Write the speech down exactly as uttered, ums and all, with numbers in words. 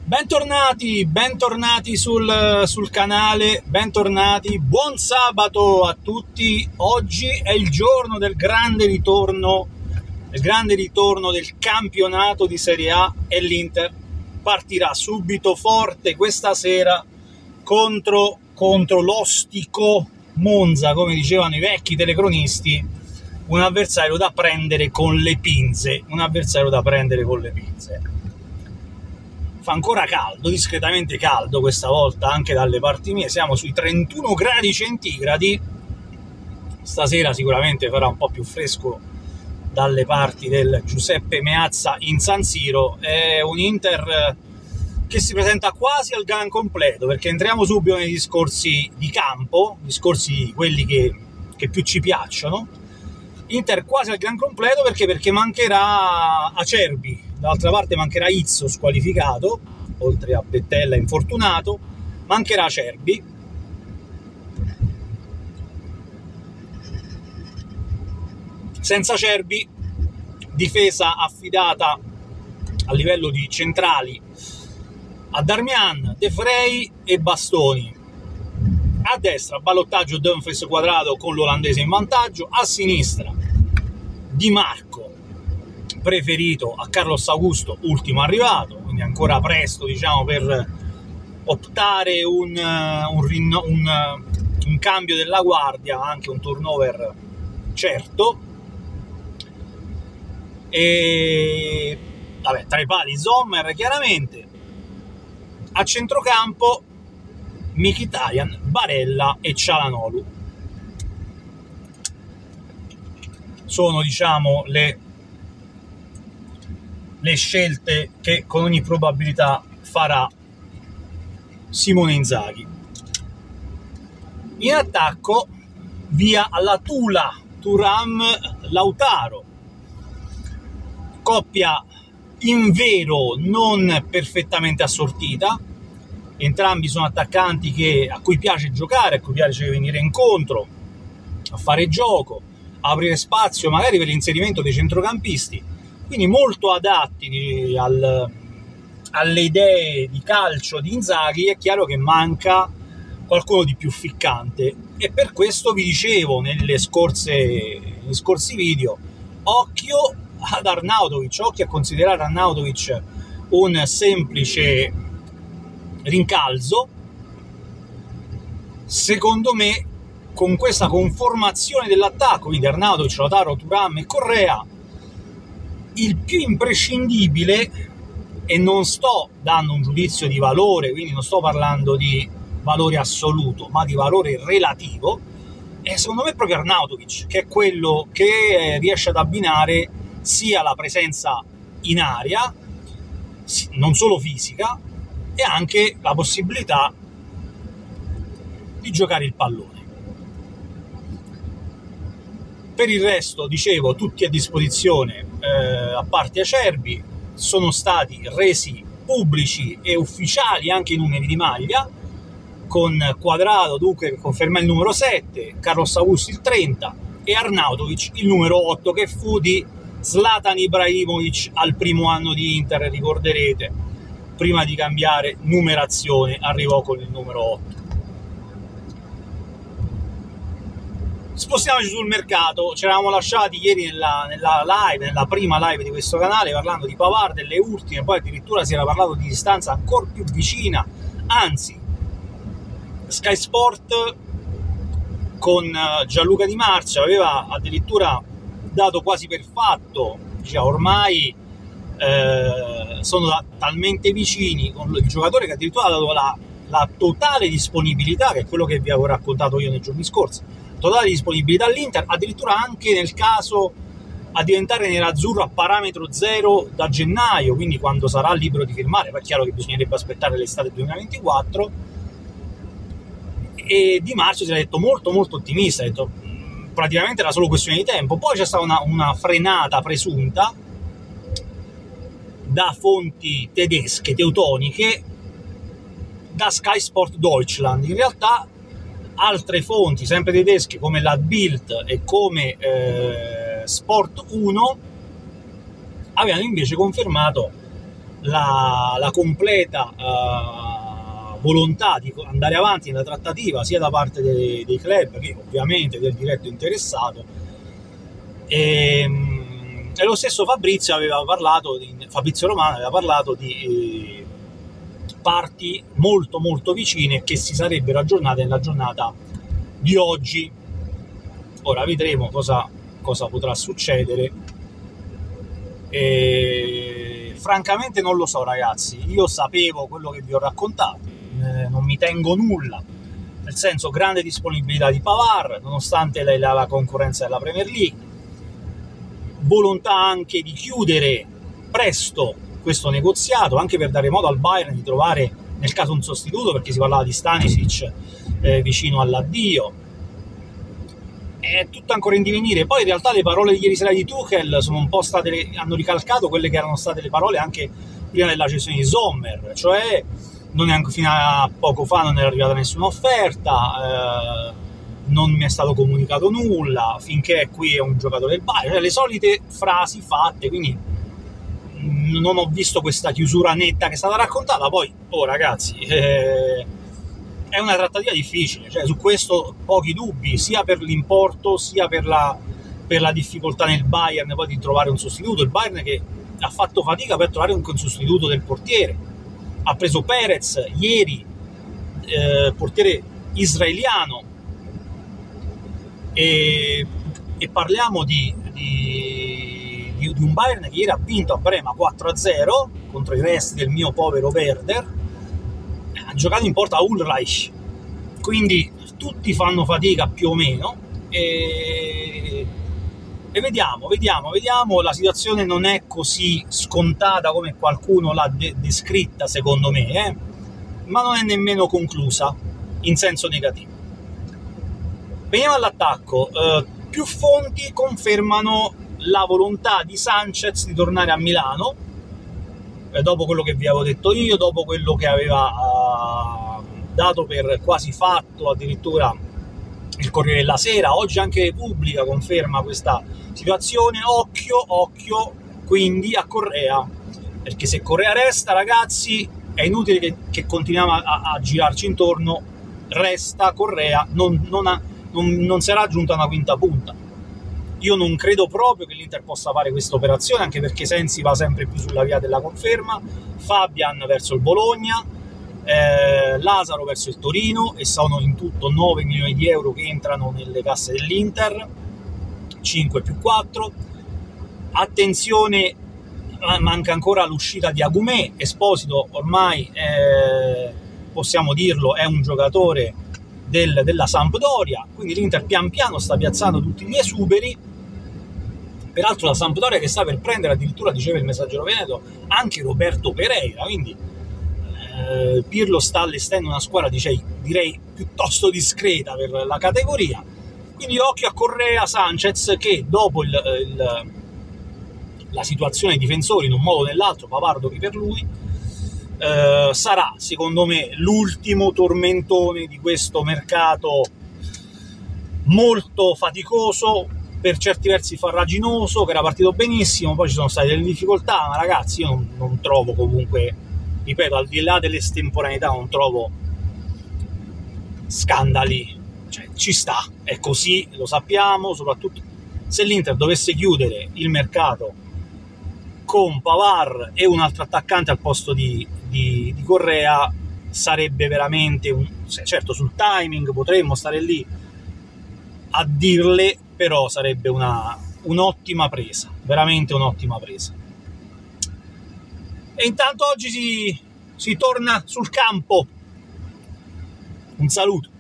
Bentornati, bentornati sul, sul canale, bentornati, buon sabato a tutti. Oggi è il giorno del grande ritorno, il grande ritorno del campionato di Serie A e l'Inter partirà subito forte questa sera contro, contro l'ostico Monza, come dicevano i vecchi telecronisti, un avversario da prendere con le pinze, un avversario da prendere con le pinze. Fa ancora caldo, discretamente caldo questa volta anche dalle parti mie, siamo sui trentuno gradi centigradi, stasera sicuramente farà un po' più fresco dalle parti del Giuseppe Meazza in San Siro. È un Inter che si presenta quasi al gran completo, perché entriamo subito nei discorsi di campo, discorsi quelli che, che più ci piacciono. Inter quasi al gran completo perché, perché mancherà Acerbi, dall'altra parte mancherà Izzo squalificato, oltre a Bettella infortunato, mancherà Acerbi. Senza Acerbi, difesa affidata a livello di centrali a Darmian, De Vrij e Bastoni. A destra ballottaggio Dumfries quadrato con l'olandese in vantaggio, a sinistra Di Marco preferito a Carlos Augusto, ultimo arrivato, quindi ancora presto diciamo per optare un, un, un, un cambio della guardia, anche un turnover certo. E vabbè, tra i pali Sommer chiaramente, a centrocampo Mkhitaryan, Barella e Çalhanoğlu. Sono diciamo le, le scelte che con ogni probabilità farà Simone Inzaghi. In attacco via alla Tula, Thuram, Lautaro, coppia in vero non perfettamente assortita. Entrambi sono attaccanti che, a cui piace giocare, a cui piace venire incontro, a fare gioco, a aprire spazio magari per l'inserimento dei centrocampisti, quindi molto adatti di, al, alle idee di calcio di Inzaghi. È chiaro che manca qualcuno di più ficcante e per questo vi dicevo nelle scorse, negli scorsi video, occhio ad Arnautovic, occhio a considerare Arnautovic un semplice rincalzo. Secondo me con questa conformazione dell'attacco, quindi Arnautovic, Lautaro, Thuram e Correa, il più imprescindibile, e non sto dando un giudizio di valore, quindi non sto parlando di valore assoluto ma di valore relativo, è secondo me proprio Arnautovic, che è quello che riesce ad abbinare sia la presenza in area, non solo fisica, e anche la possibilità di giocare il pallone. Per il resto, dicevo, tutti a disposizione, eh, a parte Acerbi, sono stati resi pubblici e ufficiali anche i numeri di maglia, con Quadrado dunque che conferma il numero sette, Carlos Augusto il trenta e Arnautovic il numero otto, che fu di Zlatan Ibrahimovic al primo anno di Inter, ricorderete, prima di cambiare numerazione arrivò con il numero otto. Spostiamoci sul mercato. Ci eravamo lasciati ieri nella, nella live, nella prima live di questo canale, parlando di Pavard, delle ultime, poi addirittura si era parlato di distanza ancora più vicina, anzi Sky Sport con Gianluca Di Marzio aveva addirittura dato quasi per fatto, diceva ormai eh, sono da, talmente vicini, con il giocatore che addirittura ha dato la, la totale disponibilità, che è quello che vi avevo raccontato io nei giorni scorsi, totale disponibilità all'Inter, addirittura anche nel caso a diventare nerazzurro a parametro zero da gennaio, quindi quando sarà libero di firmare. Poi è chiaro che bisognerebbe aspettare l'estate duemilaventiquattro. E Di Marzio si è detto molto molto ottimista, ha detto praticamente era solo questione di tempo. Poi c'è stata una, una frenata presunta da fonti tedesche, teutoniche, da Sky Sport Deutschland. In realtà altre fonti, sempre tedesche, come la Bild e come eh, Sport uno, avevano invece confermato la, la completa uh, volontà di andare avanti nella trattativa sia da parte dei, dei club che ovviamente del diretto interessato, e, e lo stesso Fabrizio aveva parlato di, Fabrizio Romano aveva parlato di eh, parti molto molto vicine che si sarebbero aggiornate nella giornata di oggi. Ora vedremo cosa, cosa potrà succedere, e francamente non lo so ragazzi, io sapevo quello che vi ho raccontato, eh, non mi tengo nulla, nel senso grande disponibilità di Pavard nonostante la, la, la concorrenza della Premier League, volontà anche di chiudere presto questo negoziato anche per dare modo al Bayern di trovare nel caso un sostituto, perché si parlava di Stanisic eh, vicino all'addio. È tutto ancora in divenire. Poi in realtà le parole di ieri sera di Tuchel sono un po' state le, hanno ricalcato quelle che erano state le parole anche prima della cessione di Sommer, cioè non è anche fino a poco fa non era arrivata nessuna offerta, eh, non mi è stato comunicato nulla, finché qui è un giocatore del Bayern, cioè le solite frasi fatte, quindi non ho visto questa chiusura netta che è stata raccontata. Poi, oh ragazzi, eh, è una trattativa difficile, cioè su questo pochi dubbi, sia per l'importo sia per la, per la difficoltà nel Bayern poi di trovare un sostituto. Il Bayern che ha fatto fatica per trovare un sostituto del portiere, ha preso Perez ieri, eh, portiere israeliano, e, e parliamo di, di, di, di un Bayern che ieri ha vinto a Brema quattro a zero contro i resti del mio povero Werder. Ha giocato in porta Ulreich, quindi tutti fanno fatica più o meno, e, e vediamo, vediamo, vediamo, la situazione non è così scontata come qualcuno l'ha de descritta secondo me, eh? Ma non è nemmeno conclusa in senso negativo. Veniamo all'attacco, eh, più fonti confermano la volontà di Sanchez di tornare a Milano, dopo quello che vi avevo detto io, dopo quello che aveva uh, dato per quasi fatto addirittura il Corriere della Sera. Oggi anche Repubblica conferma questa situazione. Occhio, occhio quindi a Correa, perché se Correa resta, ragazzi, è inutile che, che continuiamo a, a girarci intorno. Resta Correa, non, non, ha, non, non sarà aggiunta una quinta punta. Io non credo proprio che l'Inter possa fare questa operazione, anche perché Sensi va sempre più sulla via della conferma, Fabian verso il Bologna, eh, Lazaro verso il Torino, e sono in tutto nove milioni di euro che entrano nelle casse dell'Inter, cinque più quattro. Attenzione, manca ancora l'uscita di Agumé. Esposito ormai, eh, possiamo dirlo, è un giocatore del, della Sampdoria, quindi l'Inter pian piano sta piazzando tutti gli esuberi. Peraltro la Sampdoria che sta per prendere, addirittura diceva il Messaggero Veneto, anche Roberto Pereira, quindi eh, Pirlo sta allestendo una squadra direi, direi piuttosto discreta per la categoria. Quindi occhio a Correa, Sanchez, che dopo il, il, la situazione dei difensori in un modo o nell'altro, pavardo che per lui, eh, sarà secondo me l'ultimo tormentone di questo mercato molto faticoso, per certi versi farraginoso, che era partito benissimo, poi ci sono state delle difficoltà, ma ragazzi io non, non trovo comunque, ripeto, al di là dell'estemporaneità non trovo scandali, cioè ci sta, è così, lo sappiamo. Soprattutto se l'Inter dovesse chiudere il mercato con Pavard e un altro attaccante al posto di, di, di Correa, sarebbe veramente un, certo sul timing potremmo stare lì a dirle, però sarebbe una un'ottima presa, veramente un'ottima presa. E intanto oggi si, si torna sul campo. Un saluto.